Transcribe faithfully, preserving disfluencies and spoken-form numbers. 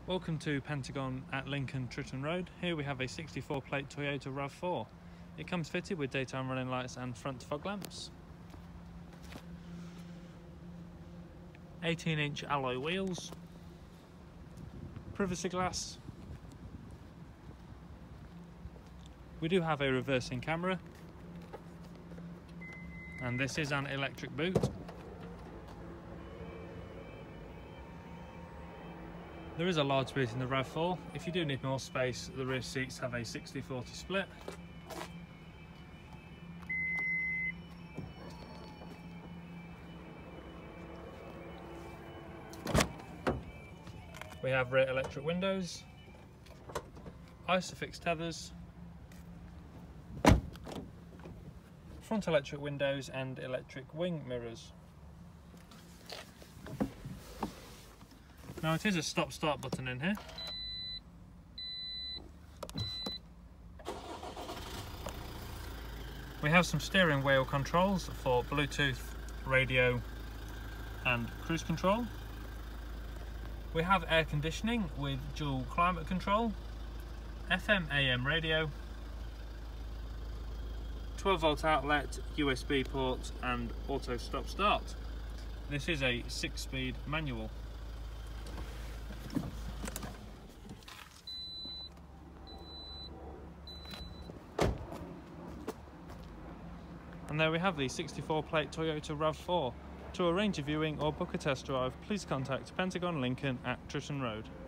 Welcome to Pentagon at Lincoln Tritton Road. Here we have a sixty-four plate Toyota RAV four. It comes fitted with daytime running lights and front fog lamps. eighteen inch alloy wheels. Privacy glass. We do have a reversing camera. And this is an electric boot. There is a large boot in the RAV four. If you do need more space, the rear seats have a sixty forty split. We have rear electric windows, isofix tethers, front electric windows and electric wing mirrors. Now it is a stop-start button in here. We have some steering wheel controls for Bluetooth, radio and cruise control. We have air conditioning with dual climate control, F M A M radio, twelve volt outlet, U S B port and auto stop start. This is a six speed manual. And there we have the sixty-four plate Toyota RAV four. To arrange a viewing or book a test drive, please contact Pentagon Lincoln at Tritton Road.